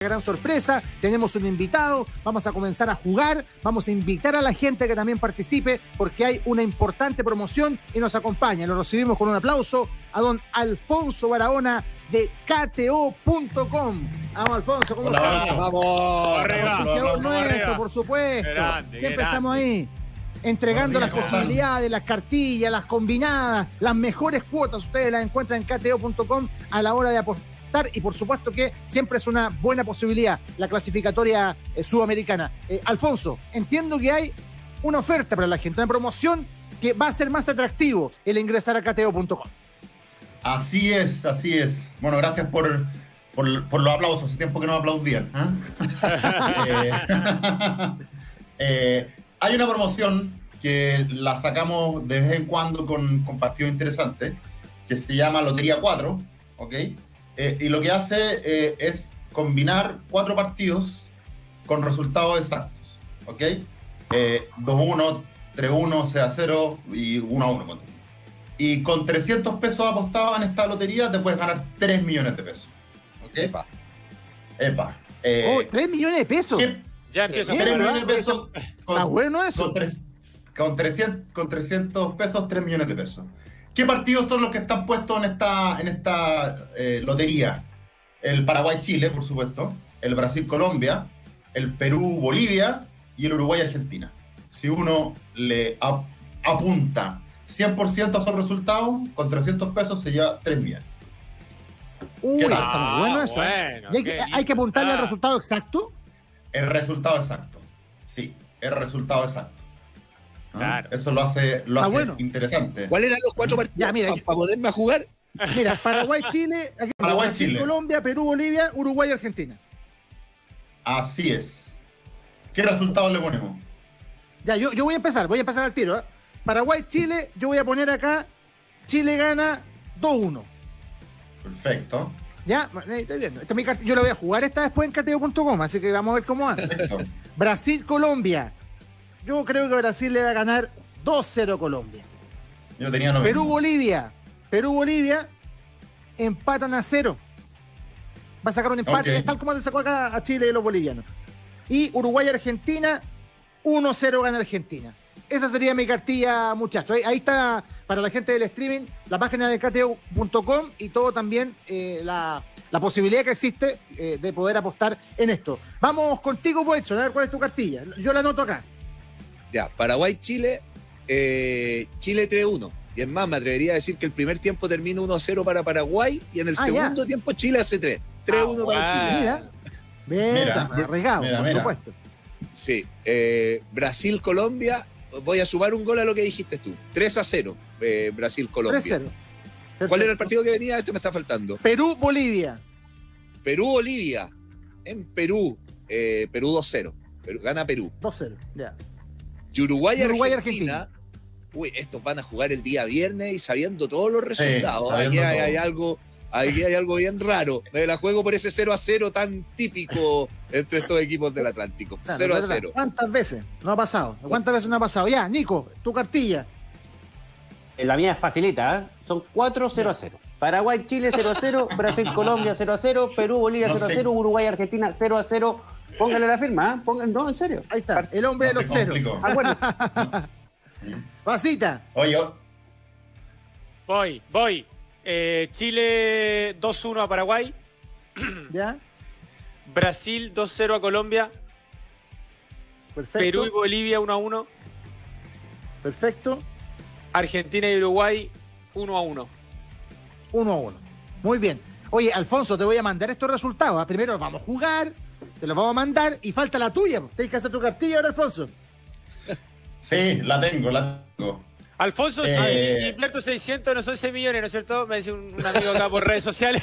gran sorpresa, tenemos un invitado, vamos a comenzar a jugar, vamos a invitar a la gente que también participe porque hay una importante promoción y nos acompaña. Lo recibimos con un aplauso a don Alfonso Barahona de KTO.com. Vamos, Alfonso, ¿cómo estás? Vamos. Nuestro, por supuesto. Siempre estamos ahí entregando las posibilidades, las cartillas, las combinadas, las mejores cuotas. Ustedes las encuentran en KTO.com a la hora de apostar y por supuesto que siempre es una buena posibilidad la clasificatoria sudamericana. Alfonso, entiendo que hay una oferta para la gente, una promoción que va a ser más atractivo el ingresar a KTO.com. Así es. Bueno, gracias por los aplausos. Hace tiempo que no aplaudían. Hay una promoción que la sacamos de vez en cuando con partidos interesantes, que se llama Lotería 4, ¿ok? Y lo que hace es combinar 4 partidos con resultados exactos, ¿ok? 2-1, 3-1, 0-0 y 1-1. Y con 300 pesos apostados en esta lotería te puedes ganar 3 millones de pesos, ¿ok? Epa. 3 millones de pesos. Ya empieza a 3 millones de pesos. Está bueno eso. Con 300 pesos, 3 millones de pesos. ¿Qué partidos son los que están puestos en esta lotería? El Paraguay-Chile, por supuesto, el Brasil-Colombia, el Perú-Bolivia y el Uruguay-Argentina. Si uno le apunta 100% a esos resultados, con 300 pesos se lleva 3 millones. Uy, está muy bueno eso. Bueno, ¿Y hay que apuntarle al resultado exacto? El resultado exacto. Sí, el resultado exacto. Claro. Eso lo hace bueno. Interesante. ¿Cuáles eran los 4 partidos? Ya, mira, para poderme a jugar. Mira, Paraguay-Chile, Paraguay-Chile. Colombia, Perú-Bolivia, Uruguay-Argentina. Así es. ¿Qué resultados le ponemos? Ya, yo voy a empezar al tiro. Paraguay-Chile, yo voy a poner acá, Chile gana 2-1. Perfecto. Ya, yo la voy a jugar esta después en KTO.com, así que vamos a ver cómo anda. Brasil-Colombia. Yo creo que Brasil le va a ganar 2-0 a Colombia. Yo tenía 90. Perú-Bolivia empatan a 0. Va a sacar un empate, tal como le sacó acá a Chile y los bolivianos. Y Uruguay-Argentina, 1-0 gana Argentina. Esa sería mi cartilla, muchachos. Ahí está, para la gente del streaming, la página de KTO.com y todo también la posibilidad que existe de poder apostar en esto. Vamos contigo, Poetson, a ver cuál es tu cartilla. Yo la anoto acá. Ya, Paraguay-Chile, Chile 3-1. Y es más, me atrevería a decir que el primer tiempo termina 1-0 para Paraguay y en el segundo tiempo Chile hace 3. 3-1 para Chile. Mira, arriesgado, por supuesto. Sí, Brasil-Colombia, voy a sumar un gol a lo que dijiste tú. 3-0, Brasil-Colombia. 3-0. ¿Cuál era el partido que venía? Este me está faltando. Perú-Bolivia. Perú-Bolivia. En Perú, Perú 2-0. Gana Perú. 2-0, ya. Y Uruguay-Argentina. Uy, estos van a jugar el día viernes y sabiendo todos los resultados. Aquí hay algo bien raro. Me la juego por ese 0-0 tan típico entre estos equipos del Atlántico. Claro, 0-0. ¿Cuántas veces no ha pasado? ¿Cuántas veces no ha pasado? Ya, Nico, tu cartilla. La mía es facilita, ¿eh? Son 4-0-0. Paraguay-Chile 0-0, Brasil-Colombia 0-0, Perú-Bolivia 0-0, Uruguay-Argentina 0-0. Póngale la firma, ¿eh? No, en serio. Ahí está, el hombre de los ceros. Bueno. Pasita. Oye, Voy. Chile 2-1 a Paraguay. ¿Ya? Brasil 2-0 a Colombia. Perfecto. Perú y Bolivia 1-1. Perfecto. Argentina y Uruguay 1-1. 1-1. Muy bien. Oye, Alfonso, te voy a mandar estos resultados. Primero vamos a jugar, te los vamos a mandar y falta la tuya. Tienes que hacer tu cartilla ahora, Alfonso. Sí, la tengo. Alfonso, si invierto 600, no son 6 millones, ¿no es cierto? Me dice un amigo acá por redes sociales.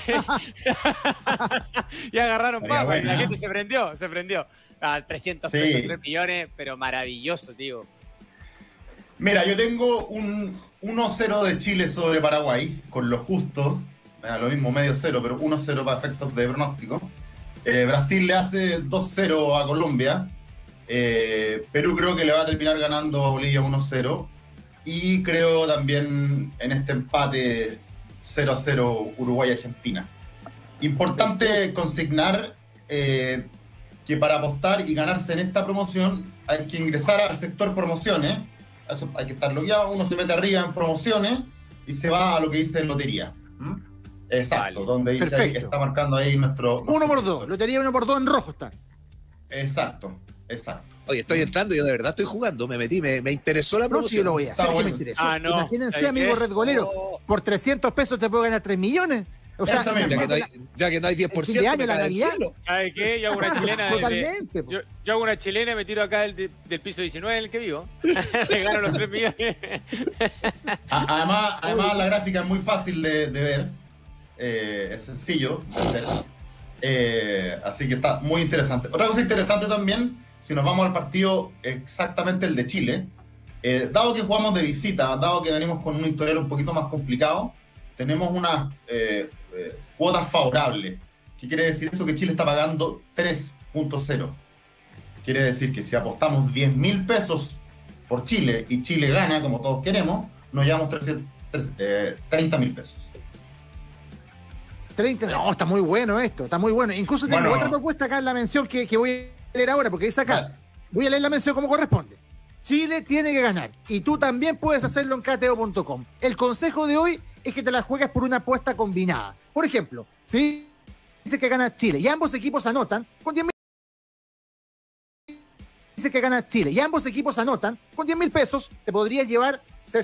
Y agarraron pago. La gente se prendió. 300 pesos, 3 millones, pero maravilloso, tío. Mira, yo tengo un 1-0 de Chile sobre Paraguay, con lo justo. Lo mismo, medio 0, pero 1-0 para efectos de pronóstico. Brasil le hace 2-0 a Colombia. Perú creo que le va a terminar ganando a Bolivia 1-0. Y creo también en este empate 0-0 Uruguay-Argentina. Importante consignar que para apostar y ganarse en esta promoción hay que ingresar al sector promociones. Eso hay que estar logueado. Uno se mete arriba en promociones y se va a lo que dice lotería. Exacto, vale. Donde dice ahí, está marcando ahí nuestro 1x2, lotería 1x2 en rojo está. Exacto. Oye, estoy entrando, yo de verdad estoy jugando, me metí, me interesó la promoción. No, sí, yo lo voy a hacer, que me interesó. No. Imagínense, amigo Red Golero, por 300 pesos te puedo ganar 3 millones. O sea, ya que no hay 10%, de año, la Navidad. ¿Sabes qué? Yo hago una chilena. Totalmente. Yo hago una chilena y me tiro acá del piso 19 en el que vivo. Le gano los 3 millones. Además, la gráfica es muy fácil de ver. Es sencillo de hacer. Así que está muy interesante. Otra cosa interesante también, si nos vamos al partido exactamente el de Chile, dado que jugamos de visita, dado que venimos con un historial un poquito más complicado, tenemos unas cuotas favorables. ¿Qué quiere decir eso? Que Chile está pagando 3.0. Quiere decir que si apostamos 10.000 pesos por Chile y Chile gana, como todos queremos, nos llevamos 30.000 pesos. 30, no, está muy bueno esto, está muy bueno. Incluso tengo otra propuesta acá en la mención que voy a leer ahora, porque dice acá, voy a leer la mención como corresponde. Chile tiene que ganar, y tú también puedes hacerlo en KTO.com. El consejo de hoy es que te la juegues por una apuesta combinada. Por ejemplo, si dice que gana Chile y ambos equipos anotan, con 10.000 dice que gana Chile y ambos equipos anotan, con 10.000 pesos te podrías llevar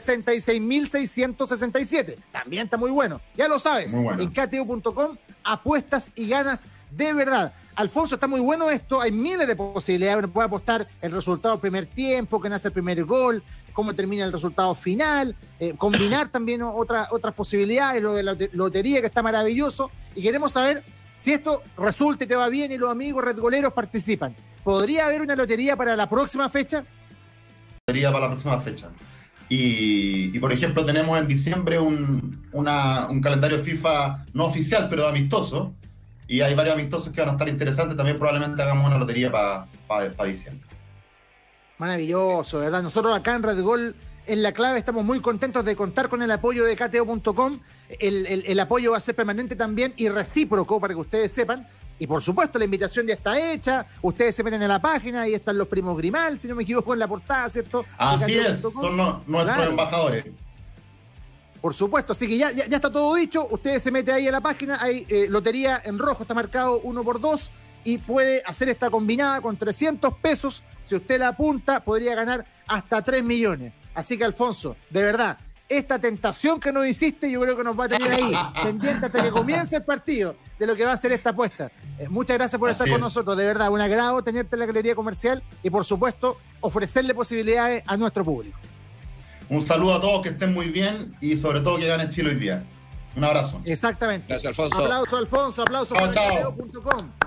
66.667. También está muy bueno. Ya lo sabes, bueno. En KTO.com apuestas y ganas de verdad. Alfonso, está muy bueno esto. Hay miles de posibilidades. Uno puede apostar el resultado del primer tiempo, que nace el primer gol, cómo termina el resultado final, combinar también otras posibilidades, lo de la lotería, que está maravilloso. Y queremos saber si esto resulta y te va bien y los amigos redgoleros participan. ¿Podría haber una lotería para la próxima fecha? Lotería para la próxima fecha. Y por ejemplo, tenemos en diciembre un calendario FIFA no oficial, pero amistoso. Y hay varios amistosos que van a estar interesantes. También probablemente hagamos una lotería para diciembre. Maravilloso, ¿verdad? Nosotros acá en Red Gol, en La Clave, estamos muy contentos de contar con el apoyo de KTO.com. El apoyo va a ser permanente también y recíproco, para que ustedes sepan. Y por supuesto, la invitación ya está hecha. Ustedes se meten en la página, ahí están los primos Grimal, si no me equivoco, en la portada, ¿cierto? Así es, son nuestros embajadores. Por supuesto, así que ya está todo dicho. Ustedes se meten ahí en la página, hay lotería en rojo, está marcado 1x2 y puede hacer esta combinada con 300 pesos. Si usted la apunta, podría ganar hasta 3 millones. Así que, Alfonso, de verdad, esta tentación que nos hiciste, yo creo que nos va a tener ahí pendiente hasta que comience el partido de lo que va a ser esta apuesta. Muchas gracias por estar con nosotros, de verdad, un agrado tenerte en la galería comercial y, por supuesto, ofrecerle posibilidades a nuestro público. Un saludo a todos, que estén muy bien y sobre todo que gane Chile hoy día. Un abrazo. Exactamente. Gracias, Alfonso. Aplauso, Alfonso, aplauso para KTO.com.